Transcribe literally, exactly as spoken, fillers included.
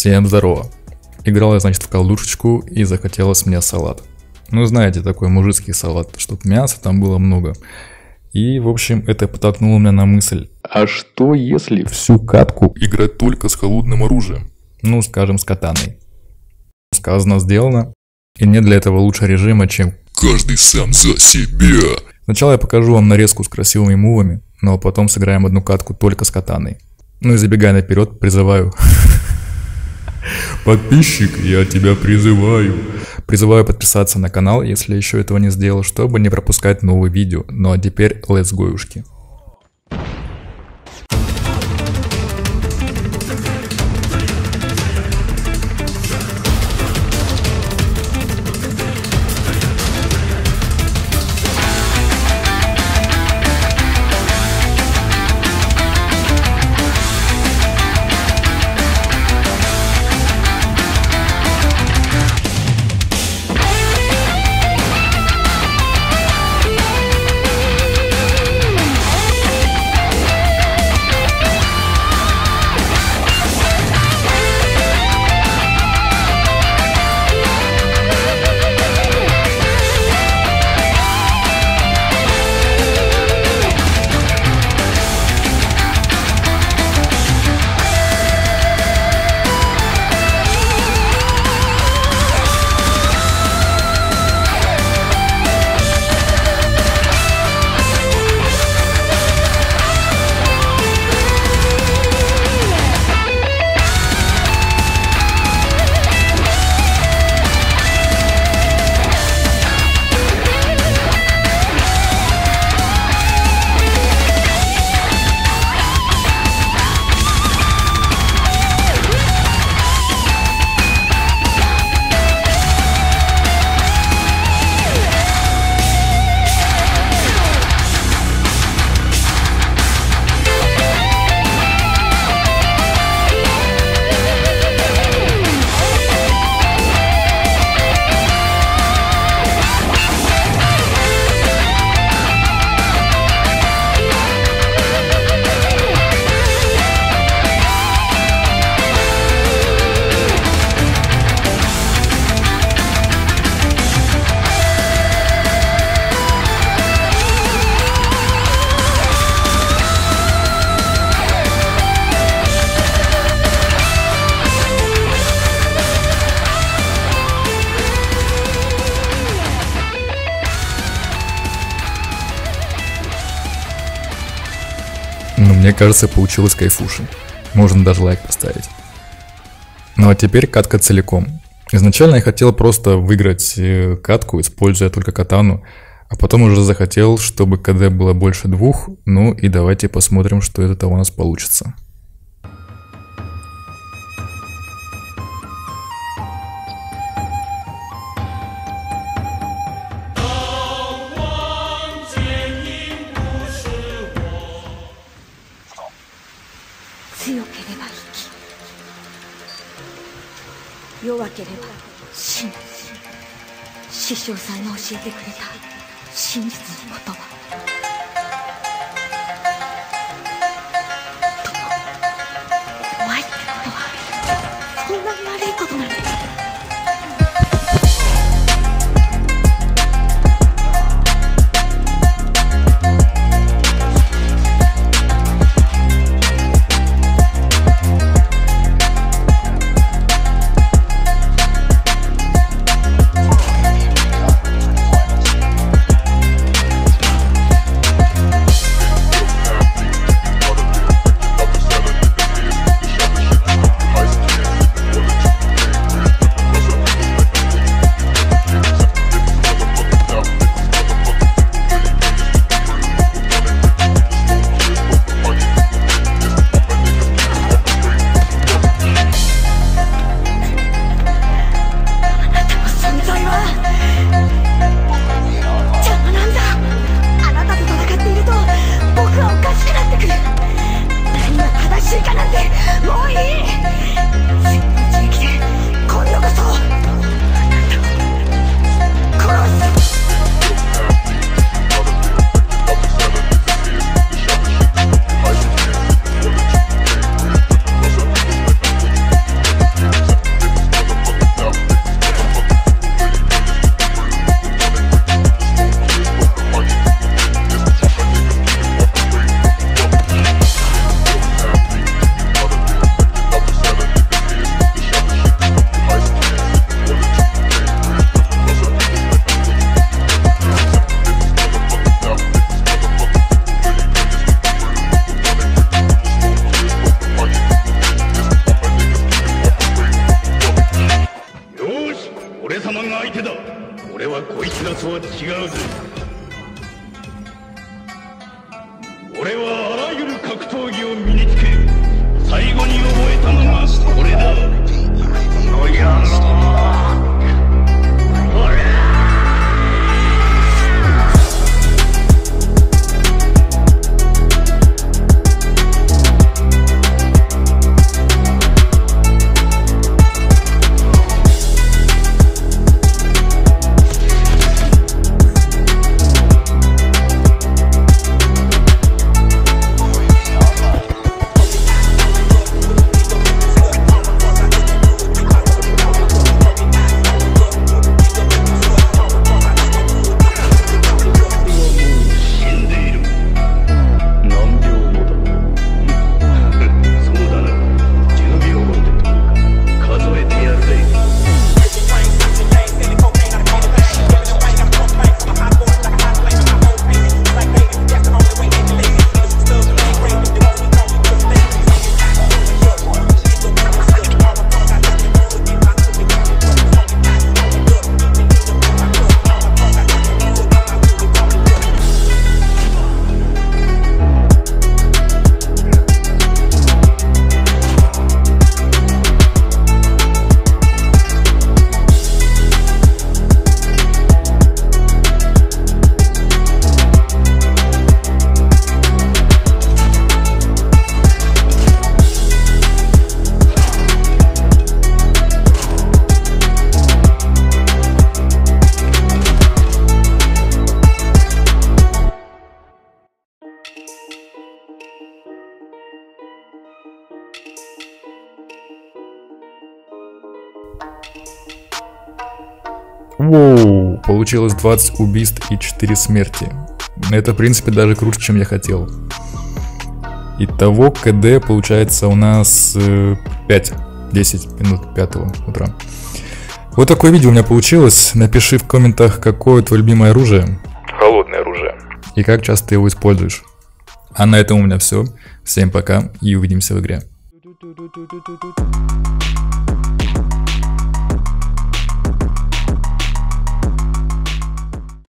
Всем здорово. Играл я, значит, в колдушечку и захотелось мне салат. Ну, знаете, такой мужицкий салат, чтоб мяса там было много. И, в общем, это подтолкнуло меня на мысль. А что если всю катку играть только с холодным оружием? Ну, скажем, с катаной. Сказано, сделано. И нет для этого лучше режима, чем каждый сам за себя. Сначала я покажу вам нарезку с красивыми мувами, но потом сыграем одну катку только с катаной. Ну и забегая наперед, призываю... Подписчик, я тебя призываю. Призываю подписаться на канал, если еще этого не сделал, чтобы не пропускать новые видео. Ну а теперь let's go-юшки. Ну, мне кажется, получилось кайфуши. Можно даже лайк поставить. Ну а теперь катка целиком. Изначально я хотел просто выиграть катку, используя только катану. А потом уже захотел, чтобы КД было больше двух. Ну и давайте посмотрим, что из этого у нас получится. Воу, получилось двадцать убийств и четыре смерти. Это, в принципе, даже круче, чем я хотел. Итого КД получается у нас пять-десять минут пятого утра. Вот такое видео у меня получилось. Напиши в комментах, какое твое любимое оружие. Холодное оружие. И как часто ты его используешь. А на этом у меня все. Всем пока и увидимся в игре.